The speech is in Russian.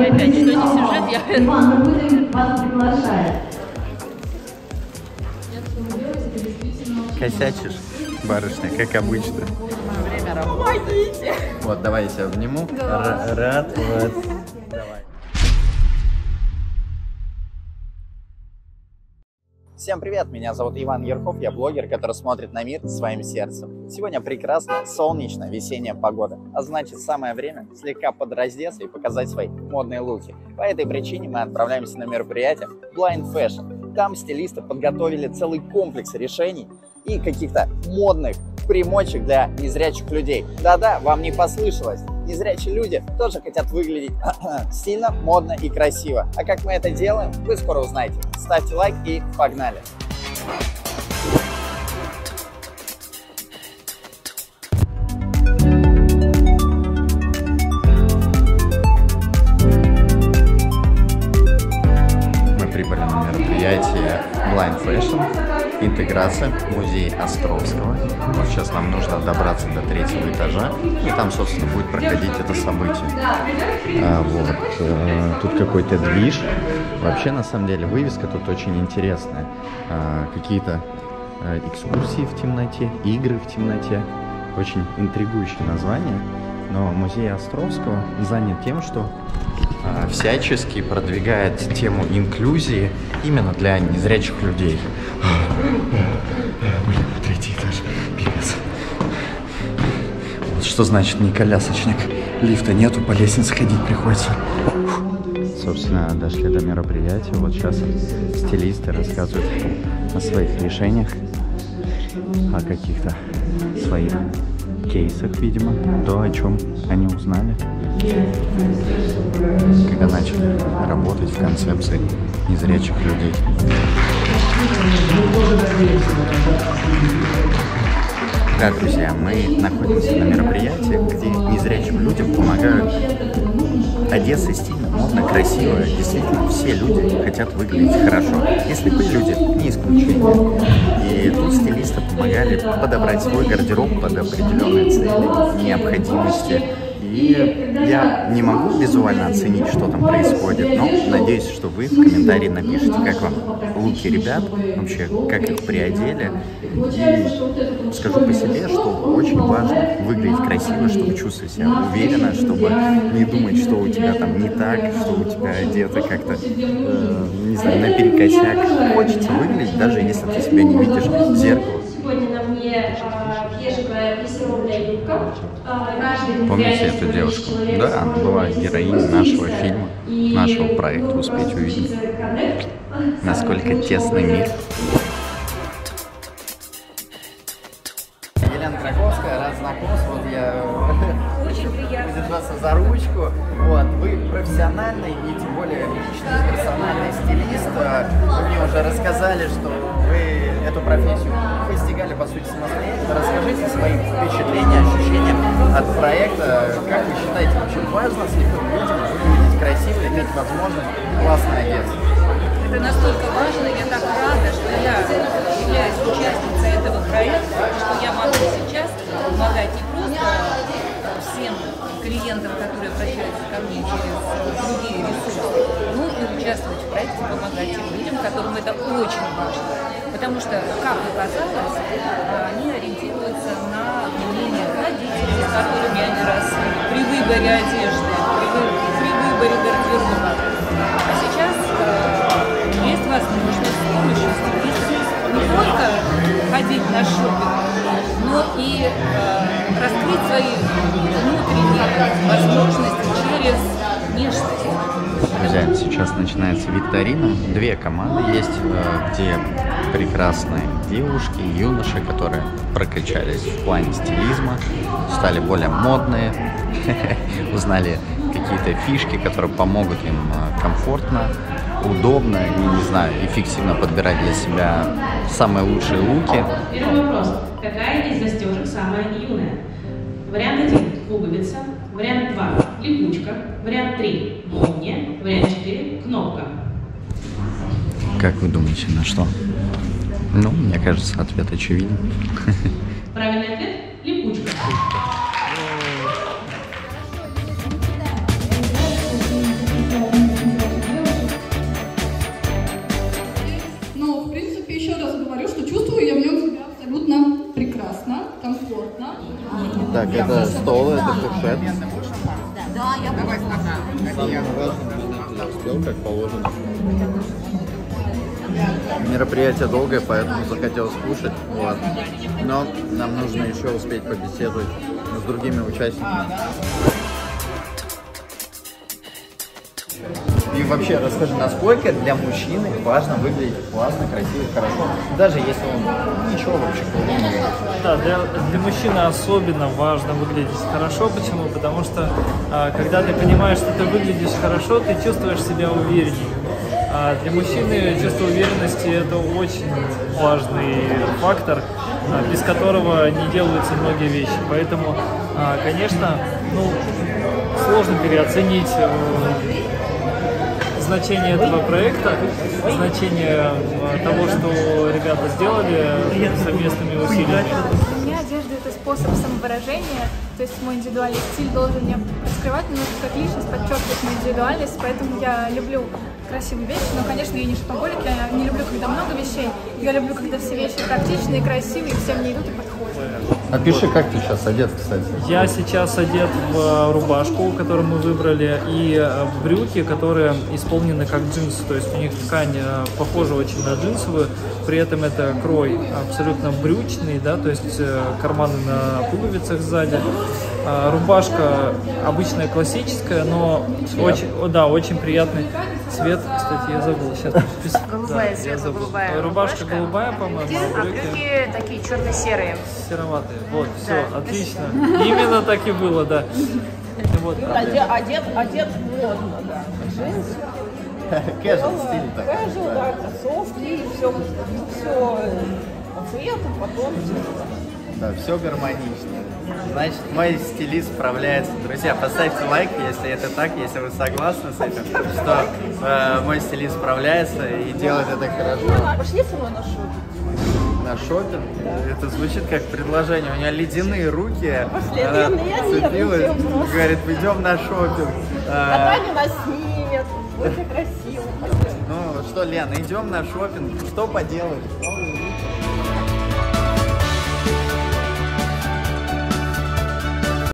опять, что не сюжет, я... Иван, мы будем вас приглашать. Косячишь, барышня, как обычно. Время работаете. Вот, давай я тебя обниму. Рад вас. Давай. Всем привет, меня зовут Иван Ерхов, я блогер, который смотрит на мир своим сердцем. Сегодня прекрасная, солнечная, весенняя погода, а значит самое время слегка подраздеться и показать свои модные луки. По этой причине мы отправляемся на мероприятие Blind Fashion. Там стилисты подготовили целый комплекс решений и каких-то модных примочек для незрячих людей. Да-да, вам не послышалось. Незрячие люди тоже хотят выглядеть стильно, модно и красиво. А как мы это делаем, вы скоро узнаете. Ставьте лайк и погнали! Мы прибыли на мероприятие Blind Fashion. Интеграция, музей Островского. Вот сейчас нам нужно добраться до 3-го этажа, и там, собственно, будет проходить это событие. Тут какой-то движ. Вообще, на самом деле, вывеска тут очень интересная. Какие-то экскурсии в темноте, игры в темноте. Очень интригующее название. Но музей Островского занят тем, что всячески продвигает тему инклюзии именно для незрячих людей. Блин, 3-й этаж, пипец. Вот что значит не колясочник. Лифта нету, по лестнице ходить приходится. Собственно, дошли до мероприятия. Вот сейчас стилисты рассказывают о своих решениях, о каких-то своих кейсах, видимо, то, о чем они узнали, когда начали работать в концепции незрячих людей. Да, друзья, мы находимся на мероприятии, где незрячим людям помогают одеться стильно, модно, красиво. Действительно, все люди хотят выглядеть хорошо. И слепые люди не исключение. И тут стилисты помогали подобрать свой гардероб под определенные цели, необходимости. И я не могу визуально оценить, что там происходит, но надеюсь, что вы в комментарии напишите, как вам луки ребят, вообще, как их приодели. И скажу по себе, что очень важно выглядеть красиво, чтобы чувствовать себя уверенно, чтобы не думать, что у тебя там не так, что у тебя одето как-то, не знаю, наперекосяк. Хочется выглядеть, даже если ты себя не видишь в зеркало. Сегодня на мне бежевая плессированная юбка. Помните эту девушку? Да, она была героиней нашего фильма, нашего проекта «Успеть увидеть». Насколько тесный мир. Елена Краковская, рад знакомству. Вот я держался за ручку. Вот. Вы профессиональный и тем более личный персональный стилист. Вы мне уже рассказали, что вы эту профессию постигали, по сути, самостоятельно. Расскажите свои впечатления, ощущения от проекта. Как вы считаете, вообще важно слепым людям выглядеть красиво, иметь возможность классно одеться? Это настолько важно, я так рада, что я являюсь участницей этого проекта, что я могу сейчас помогать не просто всем клиентам, которые обращаются ко мне через другие ресурсы, но и участвовать в проекте, помогать тем людям, которым это очень важно. Потому что, как оказалось, они ориентируются на мнение родителей, с которыми они росли, при выборе одежды, при выборе гардероба. А сейчас есть возможность с помощью стилистов не только ходить на шопинг, но и раскрыть свои внутренние возможности через внешность. Друзья, сейчас начинается викторина. 2 команды есть, где прекрасные девушки, юноши, которые прокачались в плане стилизма, стали более модные, узнали какие-то фишки, которые помогут им комфортно, удобно и, не знаю, эффективно подбирать для себя самые лучшие луки. Первый вопрос. Какая из застежек самая юная? Вариант 1 – пуговица. Вариант 2 – липучка. Вариант 3 – молния. Вариант 4 – кнопка. Как вы думаете, на что? Ну, мне кажется, ответ очевиден. Правильный ответ – липучка. Так, это стол, это кушет. Да, я давай Сделал как положено. Мероприятие долгое, поэтому захотелось кушать. Вот. Но нам нужно еще успеть побеседовать с другими участниками. И вообще расскажи, насколько для мужчины важно выглядеть классно, красиво, хорошо, даже если он ничего вообще не умеет. Да, для мужчины особенно важно выглядеть хорошо. Почему? Потому что когда ты понимаешь, что ты выглядишь хорошо, ты чувствуешь себя увереннее. Для мужчины чувство уверенности – это очень важный фактор, без которого не делаются многие вещи. Поэтому, конечно, сложно переоценить значение этого проекта, значение того, что ребята сделали совместными усилиями. Для меня одежда – это способ самовыражения, то есть мой индивидуальный стиль должен меня раскрывать немножко как личность, подчеркивать мою индивидуальность, поэтому я люблю красивые вещи, но, конечно, я не шопоголик, я не люблю, когда много вещей, я люблю, когда все вещи красивые, красивые, все мне идут и подходят. Опиши, как ты сейчас одет, кстати. Я сейчас одет в рубашку, которую мы выбрали, и в брюки, которые исполнены как джинсы, то есть у них ткань похожа очень на джинсовую, при этом это крой абсолютно брючный, да, то есть карманы на пуговицах сзади. Рубашка обычная классическая, но очень приятный цвет. Кстати, я забыл сейчас. Голубая, светло-голубая рубашка голубая, по-моему. А брюки такие черно-серые. Сероватые. Вот, все, отлично. Именно так и было, да. Вот. Одет модно, да. Джинсы. Casual стиль такой. Casual, да, кроссовки, все по цвету, потом. Да, все гармонично. Значит, мой стилист справляется. Друзья, поставьте лайк, если это так, если вы согласны с этим, что мой стилист справляется и делает это хорошо. Пошли со мной на шопинг. На шопинг? Это звучит как предложение. У нее ледяные руки. Пошли, Она я цепилась, нет, говорит, идем на шопинг. А Таня нас снимет. Очень красиво. Ну что, Лена, идем на шопинг. Что поделать?